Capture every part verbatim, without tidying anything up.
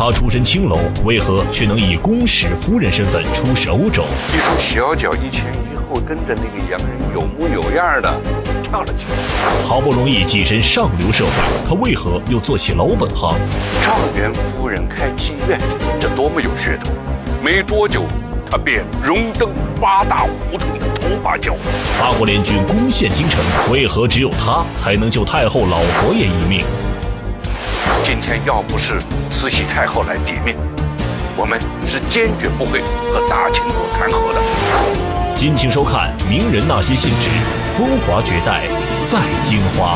他出身青楼，为何却能以公使夫人身份出使欧洲？ 一双小脚一前一后跟着那个洋人有模有样的跳了起来。 好不容易跻身上流社会，他为何又做起老本行？ 状元夫人开妓院，这多么有噱头！没多久，他便荣登八大胡同的头把交。 八国联军攻陷京城，为何只有他才能救太后老佛爷一命？ 今天要不是慈禧太后来抵命，我们是坚决不会和大清国谈和的。 敬请收看《名人那些信纸》，风华绝代赛金花。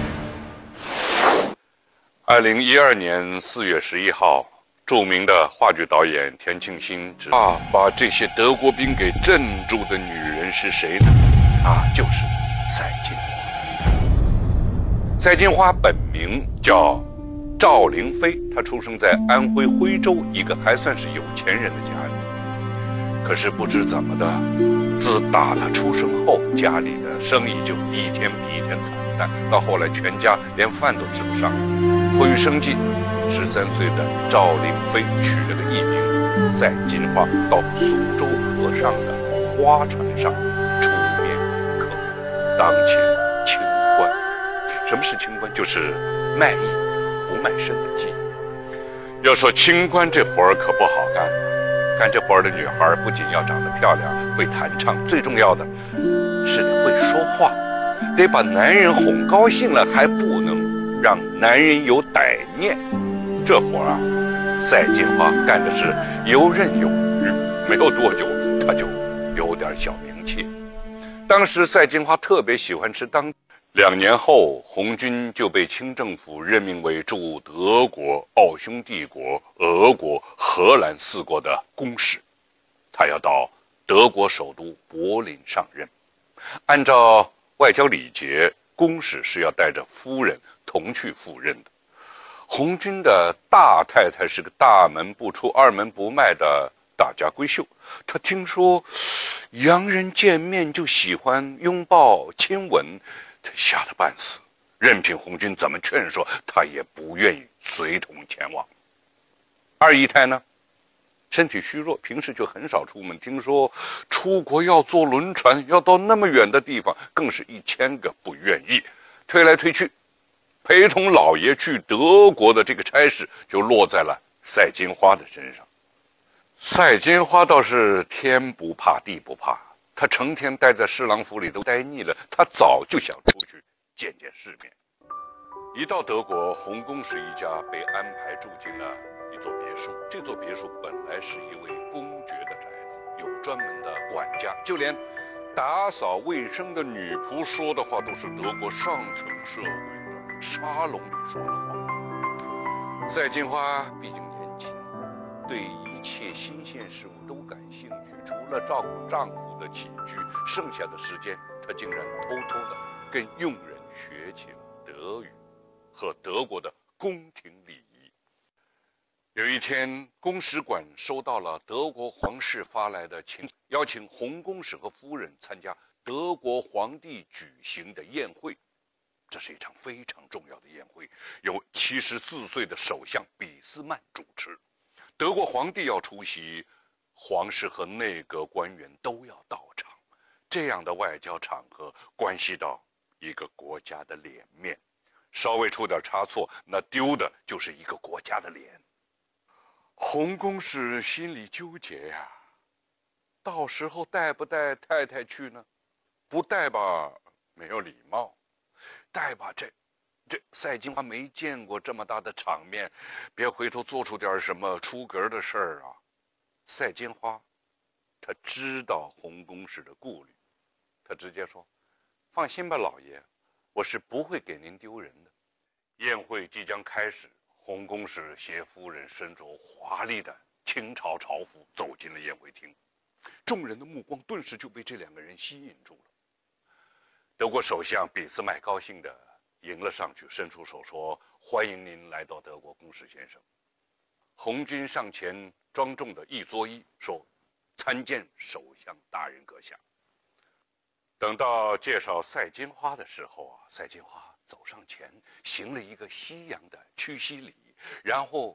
二零一二年四月十一号，著名的话剧导演田庆新指啊，把这些德国兵给镇住的女人是谁呢？她就是赛金花。赛金花本名叫赵灵飞，她出生在安徽徽州一个还算是有钱人的家里。可是不知怎么的，自打她出生后，家里的生意就一天比一天惨淡，到后来全家连饭都吃不上。迫于生计，十三岁的赵灵飞取了个艺名赛金花，到苏州河上的花船上出面客，当起清官。什么是清官？就是卖艺不卖身的妓。要说清官这活儿可不好干，干这活儿的女孩不仅要长得漂亮、会弹唱，最重要的是得会说话，得把男人哄高兴了，还不能让男人有歹念。这活儿啊，赛金花干的是游刃有余，没有多久，她就有点小名气。当时赛金花特别喜欢吃当。两年后，红军就被清政府任命为驻德国、奥匈帝国、俄国、荷兰四国的公使，他要到德国首都柏林上任。按照外交礼节，公使是要带着夫人同去赴任的。红军的大太太是个大门不出、二门不迈的大家闺秀，她听说洋人见面就喜欢拥抱亲吻，他吓得半死，任凭红军怎么劝说，他也不愿意随同前往。二姨太呢，身体虚弱，平时就很少出门，听说出国要坐轮船，要到那么远的地方，更是一千个不愿意。推来推去，陪同老爷去德国的这个差事就落在了赛金花的身上。赛金花倒是天不怕地不怕，他成天待在侍郎府里都待腻了，他早就想出去见见世面。一到德国，洪公使一家被安排住进了一座别墅。这座别墅本来是一位公爵的宅子，有专门的管家，就连打扫卫生的女仆说的话都是德国上层社会的沙龙里说的话。赛金花毕竟年轻，对一切新鲜事物都感兴趣，除了照顾丈夫的起居，剩下的时间她竟然偷偷的跟佣人学起了德语和德国的宫廷礼仪。有一天，公使馆收到了德国皇室发来的请，邀请洪公使和夫人参加德国皇帝举行的宴会。这是一场非常重要的宴会，由七十四岁的首相俾斯曼主持。德国皇帝要出席，皇室和内阁官员都要到场。这样的外交场合关系到一个国家的脸面，稍微出点差错，那丢的就是一个国家的脸。洪公使心里纠结呀，到时候带不带太太去呢？不带吧，没有礼貌；带吧，这这赛金花没见过这么大的场面，别回头做出点什么出格的事儿啊。赛金花他知道洪公使的顾虑，他直接说：“放心吧，老爷，我是不会给您丢人的。”宴会即将开始，洪公使携夫人身着华丽的清朝朝服走进了宴会厅，众人的目光顿时就被这两个人吸引住了。德国首相俾斯麦高兴地迎了上去，伸出手说：“欢迎您来到德国，公使先生。”红军上前庄重地一作揖，说：“参见首相大人阁下。”等到介绍赛金花的时候啊，赛金花走上前行了一个西洋的屈膝礼，然后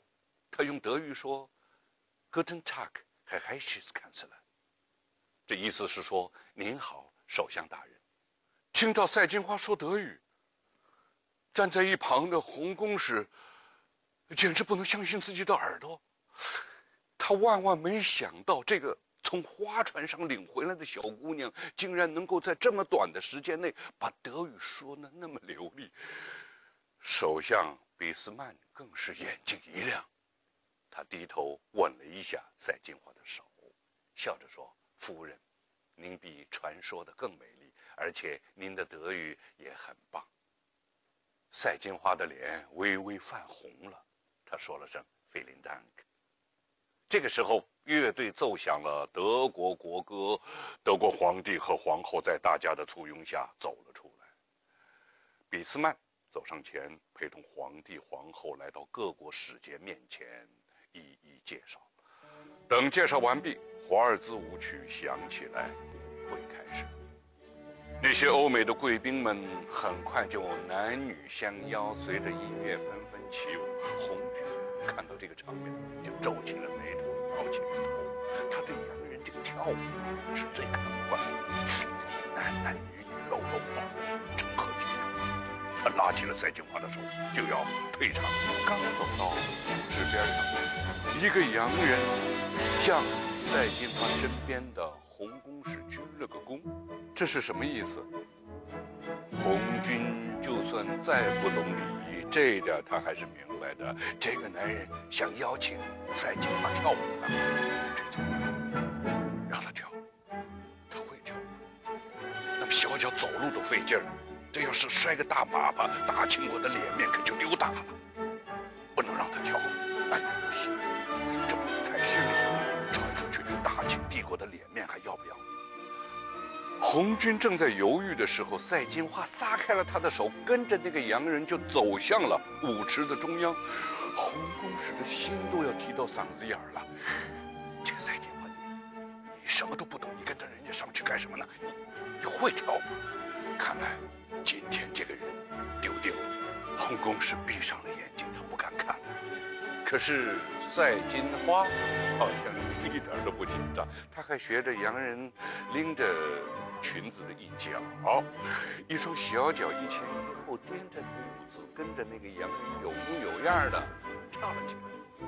他用德语说 Guten Tag, Herr Reichskanzler， 这意思是说您好，首相大人。听到赛金花说德语，站在一旁的洪公使简直不能相信自己的耳朵。他万万没想到，这个从花船上领回来的小姑娘，竟然能够在这么短的时间内把德语说得那么流利。首相俾斯曼更是眼睛一亮，他低头吻了一下赛金花的手，笑着说：“夫人，您比传说的更美丽，而且您的德语也很棒。”赛金花的脸微微泛红了，她说了声 Vielen Dank。 这个时候，乐队奏响了德国国歌，德国皇帝和皇后在大家的簇拥下走了出来。俾斯曼走上前，陪同皇帝皇后来到各国使节面前，一一介绍。等介绍完毕，华尔兹舞曲响起来，舞会开始。那些欧美的贵宾们很快就男女相邀，随着音乐纷纷起舞。红军看到这个场面，就皱起了眉头，摇起了头。他对洋人这个跳舞是最看不惯的，男男女女搂搂抱抱，成何体统？他拉起了赛金花的手，就要退场。刚走到舞池边上，一个洋人向赛金花身边的洪公使鞠了个躬。这是什么意思？红军就算再不懂礼仪，这一点他还是明白的。这个男人想邀请赛金花跳舞呢，这怎么办？让他跳，他会跳。那么小脚走路都费劲儿，这要是摔个大粑粑，大清国的脸面可就丢大了。不能让他跳，那也不行，这不太失礼，传出去大清帝国的脸面还要不要？红军正在犹豫的时候，赛金花撒开了他的手，跟着那个洋人就走向了舞池的中央。洪公使的心都要提到嗓子眼儿了。这个赛金花，你你什么都不懂，你跟着人家上去干什么呢？你你会跳吗？看来今天这个人丢定了。洪公使闭上了眼睛，他不敢看。可是赛金花好像一点都不紧张，他还学着洋人拎着裙子的一角，一双小脚一前一后颠着肚子，跟着那个洋人有模有样的跳了起来。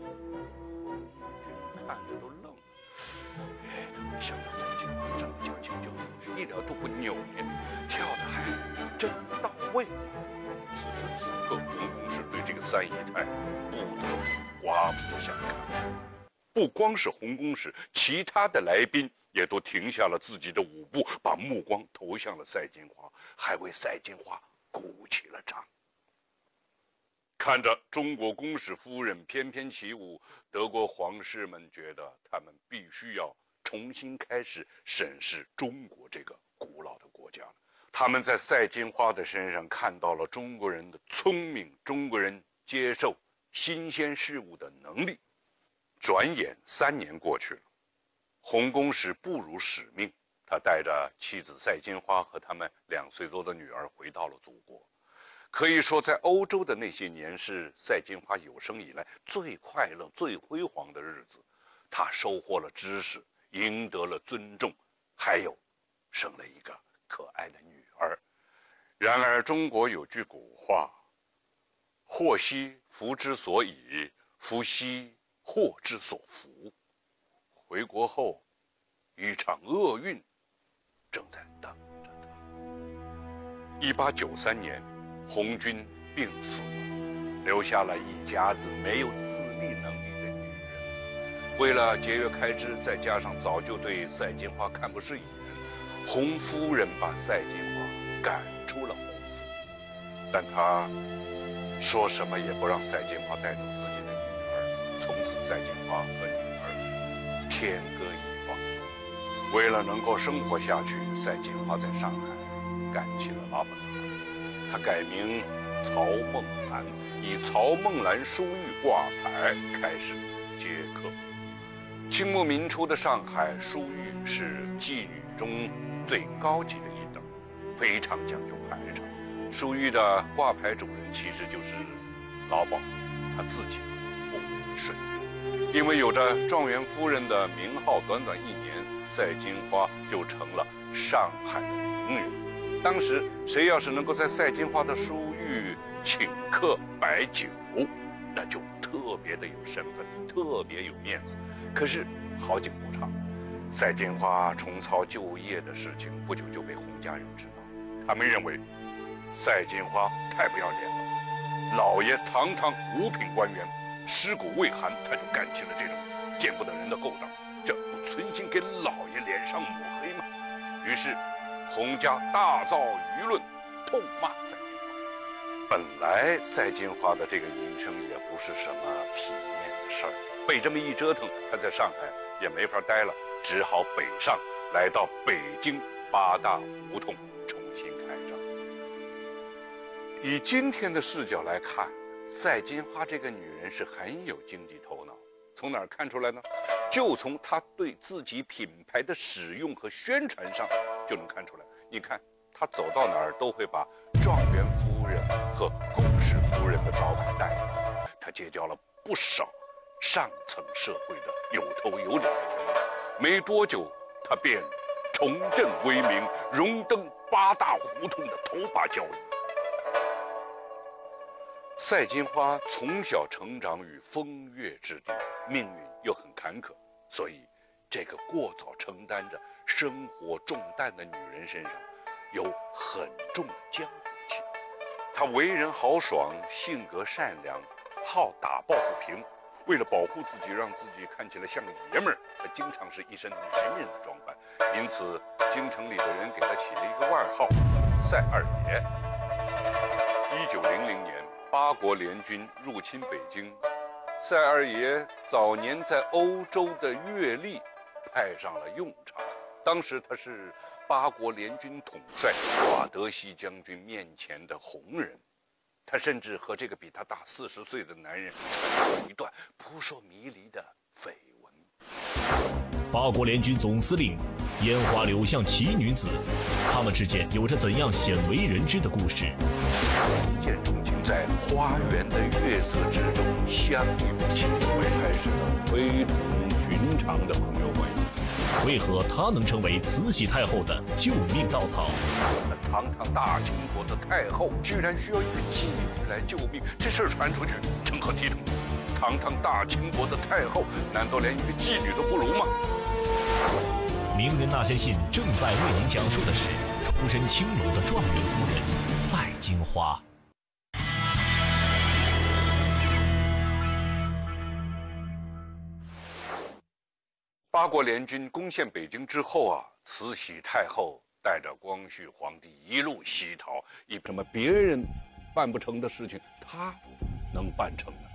军看着都愣了，哎，他没想到赛金花这么讲清就熟，一点都不扭捏，跳的还真到位。此时此刻，洪公使对这个三姨太不得不刮目相看。不光是洪公使，其他的来宾也都停下了自己的舞步，把目光投向了赛金花，还为赛金花鼓起了掌。看着中国公使夫人翩翩起舞，德国皇室们觉得他们必须要重新开始审视中国这个古老的国家了。他们在赛金花的身上看到了中国人的聪明，中国人接受新鲜事物的能力。转眼三年过去了，洪公使不辱使命，他带着妻子赛金花和他们两岁多的女儿回到了祖国。可以说，在欧洲的那些年是赛金花有生以来最快乐、最辉煌的日子。她收获了知识，赢得了尊重，还有生了一个可爱的女儿。然而，中国有句古话：“祸兮福之所倚，福兮祸之所伏。”回国后，一场厄运正在等着他。一八九三年，红军病死了，留下了一家子没有自立能力的女人。为了节约开支，再加上早就对赛金花看不是眼，洪夫人把赛金花赶出了洪府。但她说什么也不让赛金花带走自己的女儿。从此，赛金花和女儿天各一方。为了能够生活下去，赛金花在上海干起了拉本行，她改名曹梦兰，以曹梦兰书玉挂牌开始接客。清末民初的上海，书玉是妓女中最高级的一等，非常讲究排场。书玉的挂牌主人其实就是老鸨他自己，母顺。因为有着状元夫人的名号，短短一年，赛金花就成了上海的名人。当时谁要是能够在赛金花的书寓请客摆酒，那就特别的有身份，特别有面子。可是好景不长，赛金花重操旧业的事情不久就被洪家人知道。他们认为赛金花太不要脸了，老爷堂堂五品官员，尸骨未寒他就干起了这种见不得人的勾当，这不存心给老爷脸上抹黑吗？于是洪家大造舆论，痛骂赛金花。本来赛金花的这个营生也不是什么体面的事儿，被这么一折腾，他在上海也没法待了，只好北上，来到北京八大胡同重新开张。以今天的视角来看，赛金花这个女人是很有经济头脑。从哪儿看出来呢？就从她对自己品牌的使用和宣传上就能看出来。你看，她走到哪儿都会把状元夫人和公氏夫人的招牌带来，她结交了不少上层社会的有头有脸的人。没多久，她便重振威名，荣登八大胡同的头把交椅。赛金花从小成长于风月之地，命运又很坎坷，所以这个过早承担着生活重担的女人身上有很重的江湖气。她为人豪爽，性格善良，好打抱不平。为了保护自己，让自己看起来像个爷们儿，她经常是一身男人的装扮，因此京城里的人给她起了一个外号“赛二爷”。一九零零年，八国联军入侵北京，赛二爷早年在欧洲的阅历派上了用场。当时他是八国联军统帅瓦德西将军面前的红人，他甚至和这个比他大四十岁的男人传出了一段扑朔迷离的绯闻。 八国联军总司令烟花柳巷奇女子，他们之间有着怎样鲜为人知的故事？ 一见钟情，在花园的月色之中相拥亲吻，开始了非同寻常的朋友关系。 为何她能成为慈禧太后的救命稻草？ 那堂堂大清国的太后，居然需要一个妓女来救命，这事儿传出去，成何体统？堂堂大清国的太后，难道连一个妓女都不如吗？ 名人那些信正在为您讲述的是出身青楼的状元夫人赛金花。 八国联军攻陷北京之后啊，慈禧太后带着光绪皇帝一路西逃，一什么别人办不成的事情，她能办成呢？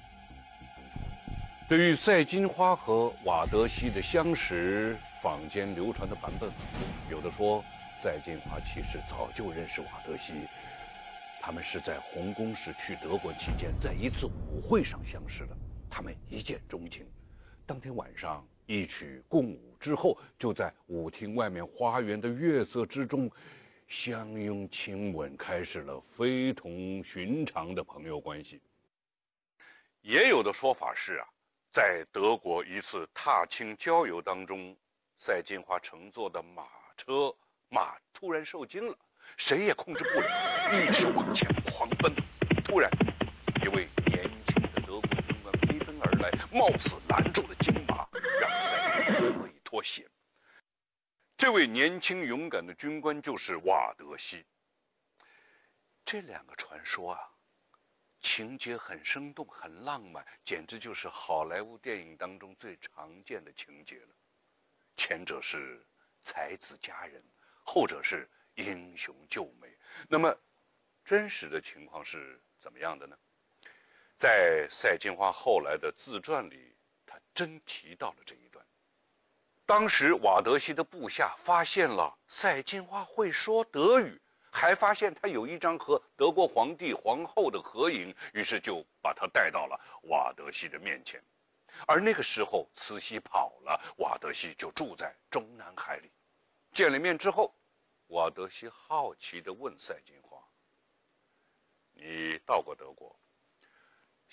对于赛金花和瓦德西的相识，坊间流传的版本很多。有的说赛金花其实早就认识瓦德西，他们是在洪公时去德国期间，在一次舞会上相识的，他们一见钟情。当天晚上一曲共舞之后，就在舞厅外面花园的月色之中相拥亲吻，开始了非同寻常的朋友关系。也有的说法是啊，在德国一次踏青郊游当中，赛金花乘坐的马车马突然受惊了，谁也控制不了，一直往前狂奔。突然一位年轻的德国军官飞奔而来，貌似拦住了金马，让赛金花可以脱险。这位年轻勇敢的军官就是瓦德西。这两个传说啊，情节很生动，很浪漫，简直就是好莱坞电影当中最常见的情节了。前者是才子佳人，后者是英雄救美。那么真实的情况是怎么样的呢？在赛金花后来的自传里，他真提到了这一段。当时瓦德西的部下发现了赛金花会说德语，还发现他有一张和德国皇帝皇后的合影，于是就把他带到了瓦德西的面前。而那个时候慈禧跑了，瓦德西就住在中南海里。见了面之后，瓦德西好奇地问赛金花：你到过德国，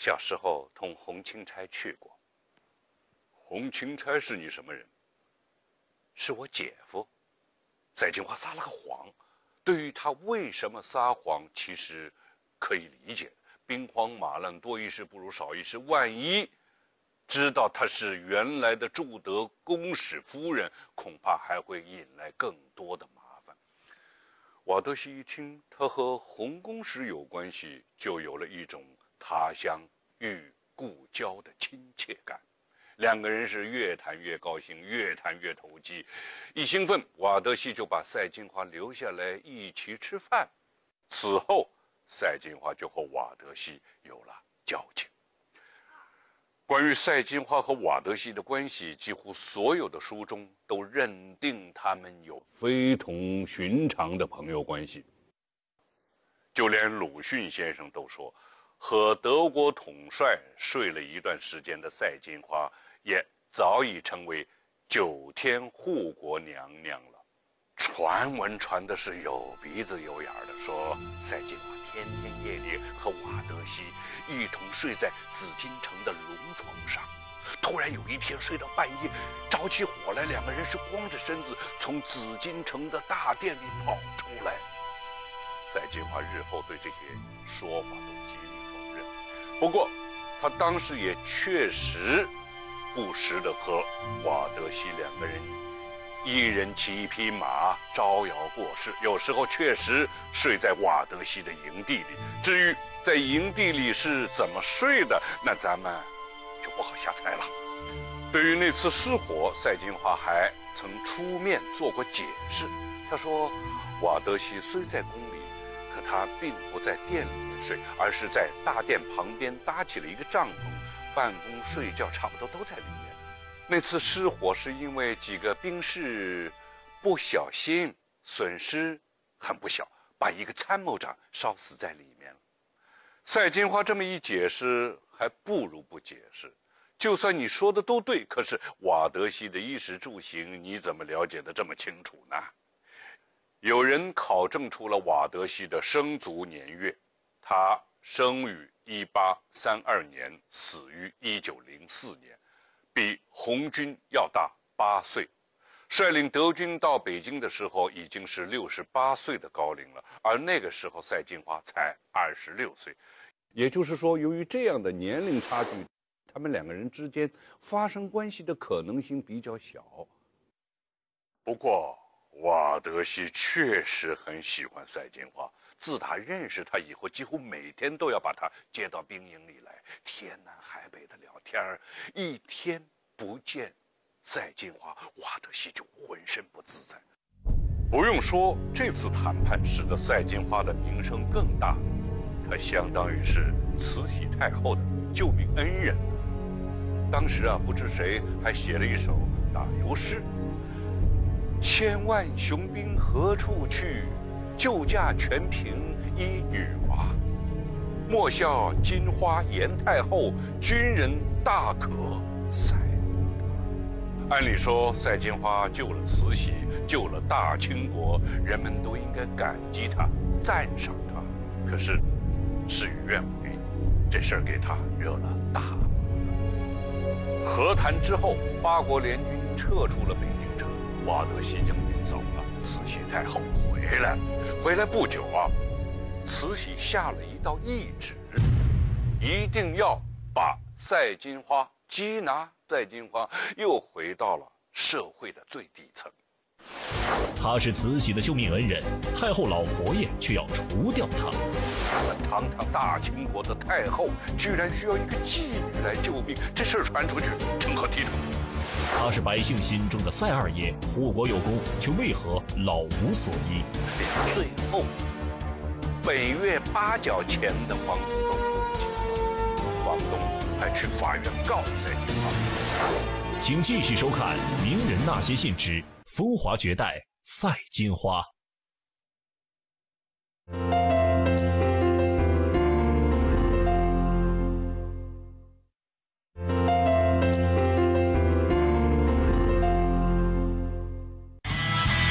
小时候同洪钦差去过。洪钦差是你什么人？是我姐夫。赛金花撒了个谎，对于他为什么撒谎，其实可以理解。兵荒马乱，多一事不如少一事，万一知道她是原来的驻德公使夫人，恐怕还会引来更多的麻烦。瓦德西一听他和洪公使有关系，就有了一种他乡遇故交的亲切感。两个人是越谈越高兴，越谈越投机。一兴奋，瓦德西就把赛金花留下来一起吃饭。此后，赛金花就和瓦德西有了交情。关于赛金花和瓦德西的关系，几乎所有的书中都认定他们有非同寻常的朋友关系。就连鲁迅先生都说，和德国统帅睡了一段时间的赛金花，也早已成为九天护国娘娘了。传闻传的是有鼻子有眼的，说赛金花天天夜里和瓦德西一同睡在紫禁城的龙床上。突然有一天睡到半夜，着起火来，两个人是光着身子从紫禁城的大殿里跑出来。赛金花日后对这些说法都极力否认，不过他当时也确实不时地和瓦德西两个人一人骑一匹马招摇过市，有时候确实睡在瓦德西的营地里。至于在营地里是怎么睡的，那咱们就不好瞎猜了。对于那次失火，赛金花还曾出面做过解释。他说，瓦德西虽在宫里，可他并不在殿里面睡，而是在大殿旁边搭起了一个帐篷，办公睡觉差不多都在里面。那次失火是因为几个兵士不小心，损失很不小，把一个参谋长烧死在里面了。赛金花这么一解释，还不如不解释。就算你说的都对，可是瓦德西的衣食住行，你怎么了解得这么清楚呢？有人考证出了瓦德西的生卒年月，他生于一八三二年，死于一九零四年，比红军要大八岁。率领德军到北京的时候已经是六十八岁的高龄了，而那个时候赛金花才二十六岁。也就是说，由于这样的年龄差距，他们两个人之间发生关系的可能性比较小。不过瓦德西确实很喜欢赛金花，自打认识他以后，几乎每天都要把他接到兵营里来，天南海北的聊天儿。一天不见赛金花，瓦德西就浑身不自在。不用说，这次谈判使得赛金花的名声更大，她相当于是慈禧太后的救命恩人。当时啊，不知谁还写了一首打油诗：千万雄兵何处去？救驾全凭一女娃。莫笑金花严太后，军人大可赛乎她。按理说，赛金花救了慈禧，救了大清国，人们都应该感激她，赞赏她。可是事与愿违，这事儿给她惹了大麻烦。和谈之后，八国联军撤出了北京城，瓦德西将军走了，慈禧太后回来了。回来不久啊，慈禧下了一道懿旨，一定要把赛金花缉拿。赛金花又回到了社会的最底层。 他是慈禧的救命恩人，太后老佛爷却要除掉他。 堂堂大清国的太后，居然需要一个妓女来救命，这事儿传出去，成何体统？ 他是百姓心中的赛二爷，护国有功，却为何老无所依？ 连最后本月八角钱的房租都付不起，房东还去法院告赛金花。 请继续收看《名人那些信之风华绝代赛金花》。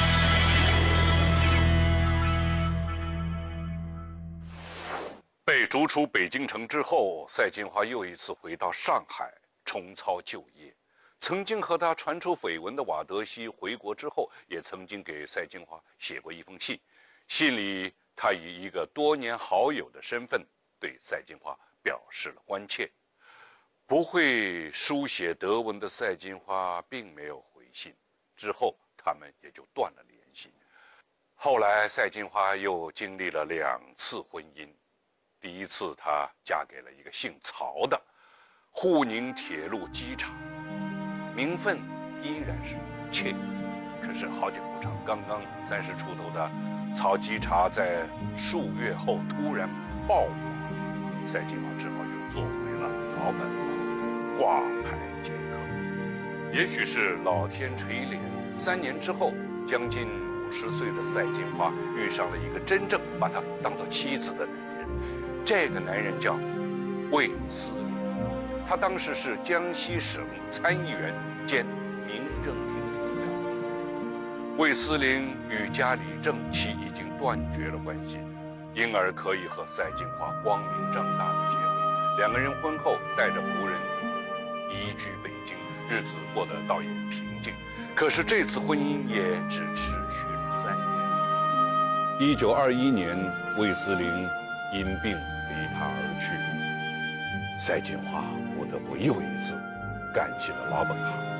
被逐出北京城之后，赛金花又一次回到上海重操旧业。曾经和他传出绯闻的瓦德西回国之后，也曾经给赛金花写过一封信，信里他以一个多年好友的身份对赛金花表示了关切。不会书写德文的赛金花并没有回信，之后他们也就断了联系。后来赛金花又经历了两次婚姻，第一次她嫁给了一个姓曹的沪宁铁路机长，名分依然是妾。可是好景不长，刚刚三十出头的曹基察在数月后突然暴亡，赛金花只好又做回了老本行，挂牌接客。也许是老天垂怜，三年之后，将近五十岁的赛金花遇上了一个真正把她当做妻子的男人。这个男人叫魏斯林，他当时是江西省参议员兼民政厅厅长。魏斯林与家里正妻已经断绝了关系，因而可以和赛金花光明正大的结婚。两个人婚后带着仆人移居北京，日子过得倒也平静。可是这次婚姻也只持续了三年。一九二一年，魏斯林因病离他而去，赛金花不得不又一次干起了老本行。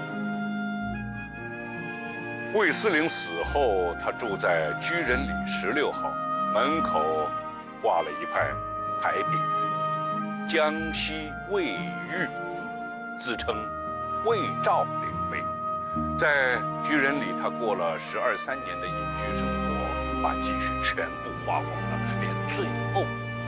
魏斯林死后，他住在居仁里十六号，门口挂了一块牌匾，江西魏玉，自称魏赵灵妃。在居仁里，他过了十二三年的隐居生活，把积蓄全部花光了，连最后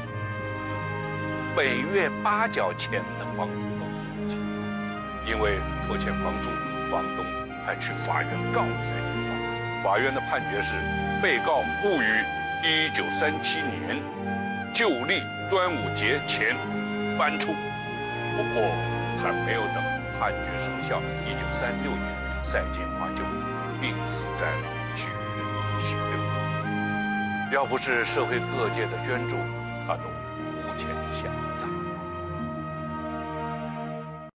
每月八角钱的房租都付不起。因为拖欠房租，房东还去法院告了赛金花。法院的判决是，被告误于一九三七年旧历端午节前搬出。不过还没有等判决生效，一九三六年，赛金花就病死在了居仁里十六号。要不是社会各界的捐助，他都无钱下。